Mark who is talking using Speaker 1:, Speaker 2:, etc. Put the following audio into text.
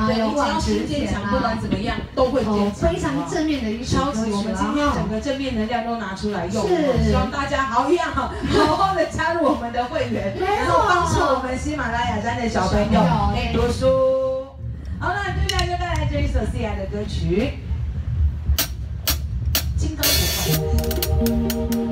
Speaker 1: 对，你只要心坚强，不管怎么样都会坚强。
Speaker 2: 非常正面的一首歌曲。
Speaker 1: 我们今天整个正面能量都拿出来用，
Speaker 2: 是
Speaker 1: 希望大家好好的加入我们的会员，然后帮助我们喜马拉雅山的小朋友读书。好了，接下来就带来这一首 CI 的歌曲《金刚不坏》。